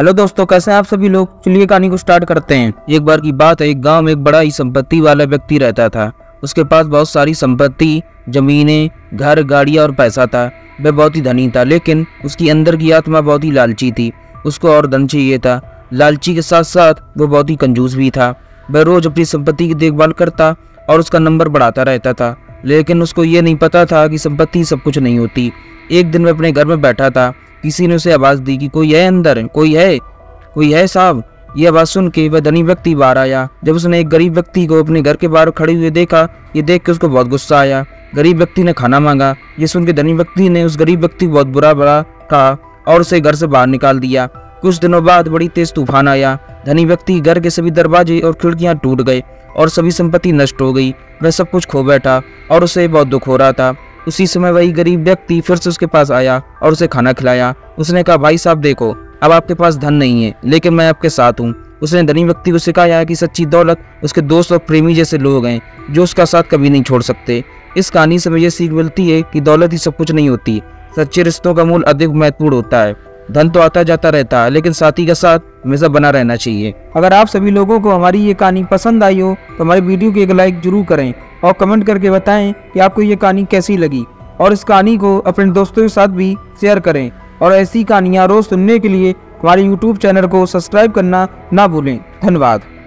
Hello दोस्तों, कैसे हैं आप सभी लोग। चलिए कहानी को स्टार्ट करते हैं। एक बार की बात है, एक गांव में एक बड़ा ही संपत्ति वाला व्यक्ति रहता था। उसके पास बहुत सारी संपत्ति, जमीनें, घर, गाड़ियां और पैसा था। वह बहुत ही धनी था, लेकिन उसकी अंदर की आत्मा बहुत ही लालची थी। उसको और धन चाहिए था। लालची के साथ साथ वो बहुत ही कंजूस भी था। वह रोज अपनी संपत्ति की देखभाल करता और उसका नंबर बढ़ाता रहता था, लेकिन उसको ये नहीं पता था कि संपत्ति सब कुछ नहीं होती। एक दिन वह अपने घर में बैठा था, किसी ने उसे आवाज दी कि कोई है अंदर, कोई है साहब। ये आवाज सुन के वह धनी व्यक्ति बाहर आया। जब उसने एक गरीब व्यक्ति को अपने घर के बाहर खड़े हुए देखा, ये देख के उसको बहुत गुस्सा आया। गरीब व्यक्ति ने खाना मांगा। ये सुन के धनी व्यक्ति ने उस गरीब व्यक्ति को बहुत बुरा कहा और उसे घर से बाहर निकाल दिया। कुछ दिनों बाद बड़ी तेज तूफान आया। धनी व्यक्ति घर के सभी दरवाजे और खिड़कियां टूट गए और सभी संपत्ति नष्ट हो गई। वह सब कुछ खो बैठा और उसे बहुत दुख हो रहा था। उसी समय वही गरीब व्यक्ति फिर से उसके पास आया और उसे खाना खिलाया। उसने कहा, भाई साहब देखो, अब आपके पास धन नहीं है, लेकिन मैं आपके साथ हूँ। उसने धनी व्यक्ति को सिखाया कि सच्ची दौलत उसके दोस्त और प्रेमी जैसे लोग हैं जो उसका साथ कभी नहीं छोड़ सकते। इस कहानी से मुझे सीख मिलती है कि दौलत ही सब कुछ नहीं होती। सच्चे रिश्तों का मूल अधिक महत्वपूर्ण होता है। धन तो आता जाता रहता है, लेकिन साथी का साथ हमेशा बना रहना चाहिए। अगर आप सभी लोगों को हमारी ये कहानी पसंद आई हो तो हमारे वीडियो को एक लाइक जरूर करें और कमेंट करके बताएं कि आपको ये कहानी कैसी लगी, और इस कहानी को अपने दोस्तों के साथ भी शेयर करें। और ऐसी कहानियाँ रोज सुनने के लिए हमारे YouTube चैनल को सब्सक्राइब करना ना भूलें। धन्यवाद।